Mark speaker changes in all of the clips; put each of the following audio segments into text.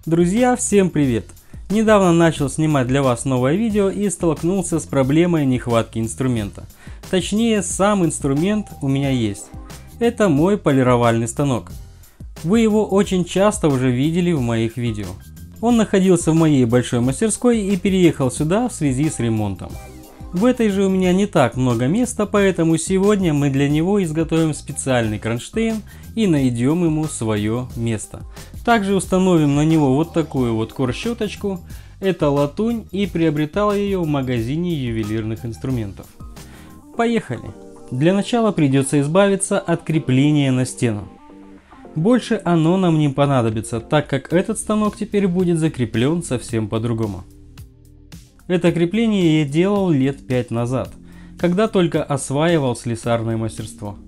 Speaker 1: Друзья, всем привет! Недавно начал снимать для вас новое видео и столкнулся с проблемой нехватки инструмента. Точнее, сам инструмент у меня есть. Это мой полировальный станок. Вы его очень часто уже видели в моих видео. Он находился в моей большой мастерской и переехал сюда в связи с ремонтом. В этой же у меня не так много места, поэтому сегодня мы для него изготовим специальный кронштейн и найдем ему свое место. Также установим на него вот такую вот кор-щеточку. Это латунь, и приобретал ее в магазине ювелирных инструментов. Поехали! Для начала придется избавиться от крепления на стену. Больше оно нам не понадобится, так как этот станок теперь будет закреплен совсем по-другому. Это крепление я делал лет 5 назад, когда только осваивал слесарное мастерство.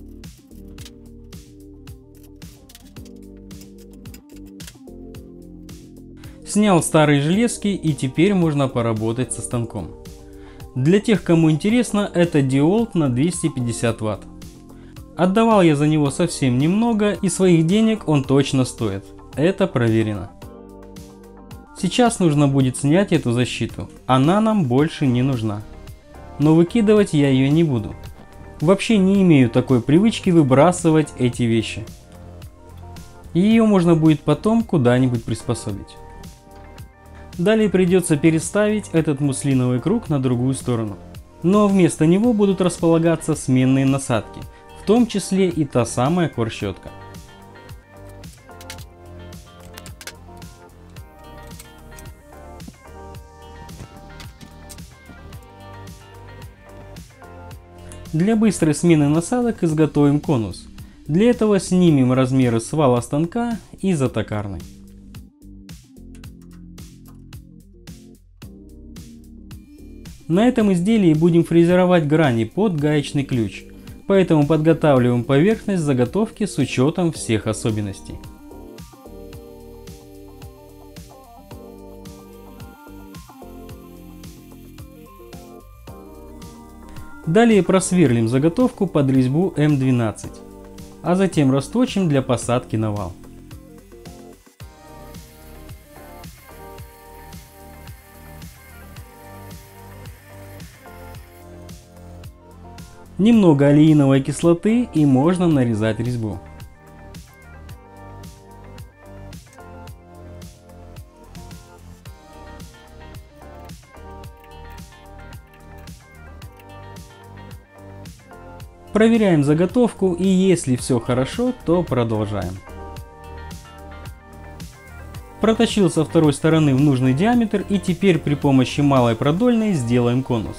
Speaker 1: Снял старые железки, и теперь можно поработать со станком. Для тех, кому интересно, это диолт на 250 Вт. Отдавал я за него совсем немного, и своих денег он точно стоит. Это проверено. Сейчас нужно будет снять эту защиту, она нам больше не нужна. Но выкидывать я ее не буду. Вообще не имею такой привычки выбрасывать эти вещи. Ее можно будет потом куда-нибудь приспособить. Далее придется переставить этот муслиновый круг на другую сторону. Но вместо него будут располагаться сменные насадки, в том числе и та самая кор-щетка. Для быстрой смены насадок изготовим конус. Для этого снимем размеры свала станка и затокарной. На этом изделии будем фрезеровать грани под гаечный ключ, поэтому подготавливаем поверхность заготовки с учетом всех особенностей. Далее просверлим заготовку под резьбу М12, а затем расточим для посадки на вал. Немного алииновой кислоты, и можно нарезать резьбу. Проверяем заготовку, и если все хорошо, то продолжаем. Проточил со второй стороны в нужный диаметр, и теперь при помощи малой продольной сделаем конус.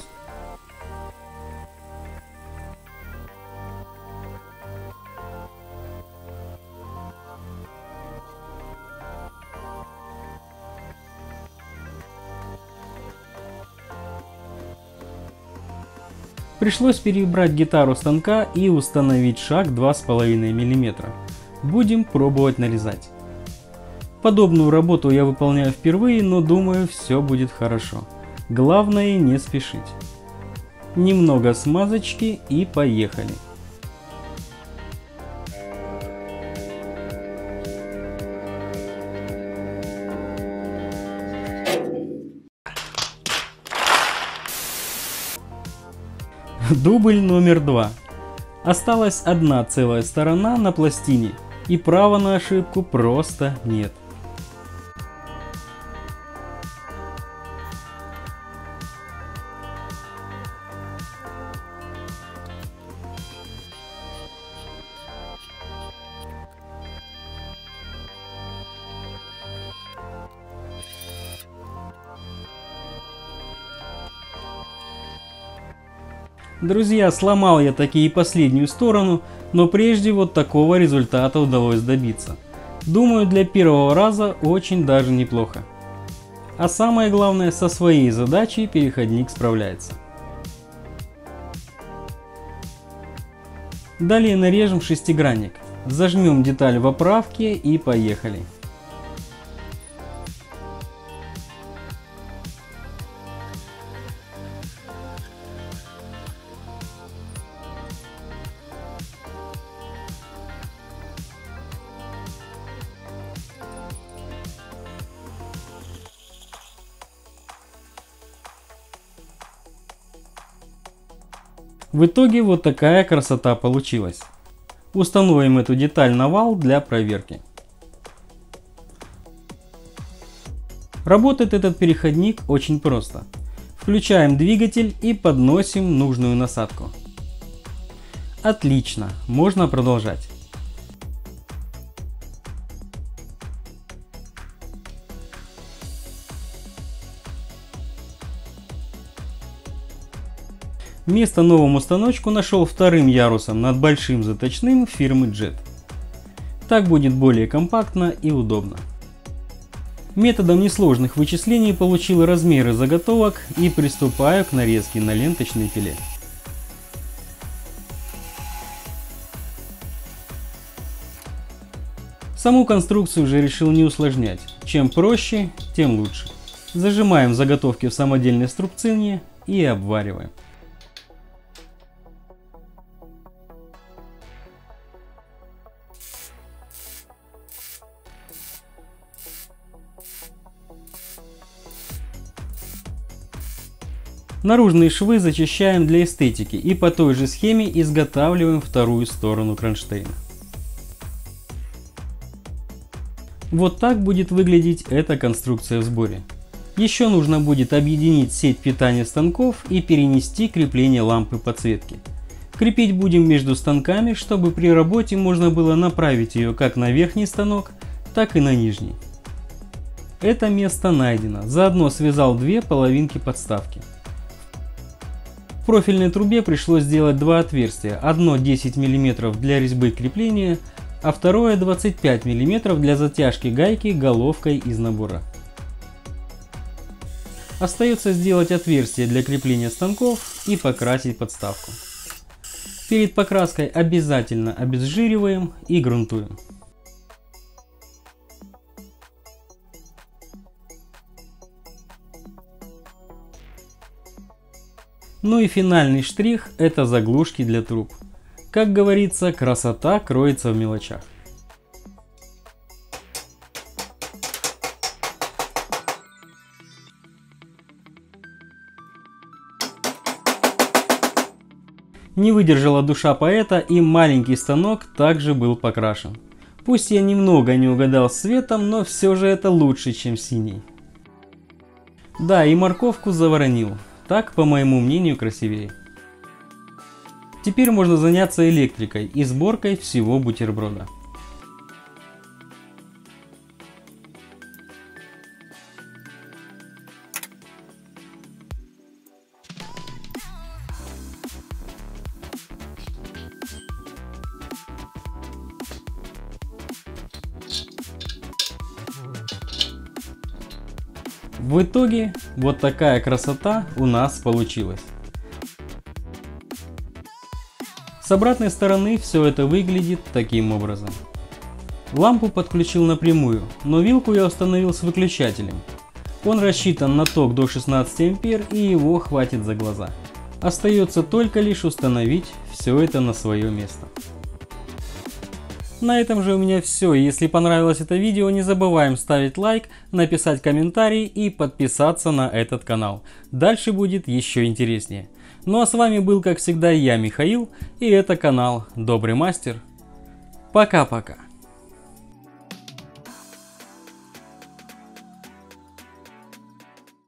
Speaker 1: Пришлось перебрать гитару станка и установить шаг 2,5 мм. Будем пробовать нарезать. Подобную работу я выполняю впервые, но думаю, все будет хорошо. Главное не спешить. Немного смазочки и поехали. Дубль номер 2. Осталась одна целая сторона на пластине, и права на ошибку просто нет. Друзья, сломал я таки и последнюю сторону, но прежде вот такого результата удалось добиться. Думаю, для первого раза очень даже неплохо. А самое главное, со своей задачей переходник справляется. Далее нарежем шестигранник, зажмем деталь в оправке и поехали. В итоге вот такая красота получилась. Установим эту деталь на вал для проверки. Работает этот переходник очень просто. Включаем двигатель и подносим нужную насадку. Отлично, можно продолжать. Место новому станочку нашел вторым ярусом над большим заточным фирмы Jet. Так будет более компактно и удобно. Методом несложных вычислений получил размеры заготовок и приступаю к нарезке на ленточной пиле. Саму конструкцию же решил не усложнять. Чем проще, тем лучше. Зажимаем заготовки в самодельной струбцинке и обвариваем. Наружные швы зачищаем для эстетики и по той же схеме изготавливаем вторую сторону кронштейна. Вот так будет выглядеть эта конструкция в сборе. Еще нужно будет объединить сеть питания станков и перенести крепление лампы подсветки. Крепить будем между станками, чтобы при работе можно было направить ее как на верхний станок, так и на нижний. Это место найдено, заодно связал две половинки подставки. В профильной трубе пришлось сделать два отверстия, одно 10 мм для резьбы крепления, а второе 25 мм для затяжки гайки головкой из набора. Остается сделать отверстие для крепления станков и покрасить подставку. Перед покраской обязательно обезжириваем и грунтуем. Ну и финальный штрих – это заглушки для труб. Как говорится, красота кроется в мелочах. Не выдержала душа поэта, и маленький станок также был покрашен. Пусть я немного не угадал с цветом, но все же это лучше, чем синий. Да, и морковку заворонил. Так, по моему мнению, красивее. Теперь можно заняться электрикой и сборкой всего бутерброда. В итоге вот такая красота у нас получилась. С обратной стороны все это выглядит таким образом. Лампу подключил напрямую, но вилку я установил с выключателем. Он рассчитан на ток до 16 ампер и его хватит за глаза. Остается только лишь установить все это на свое место. На этом же у меня все. Если понравилось это видео, не забываем ставить лайк, написать комментарий и подписаться на этот канал. Дальше будет еще интереснее. Ну а с вами был, как всегда, я, Михаил, и это канал Добрый Мастер. Пока-пока.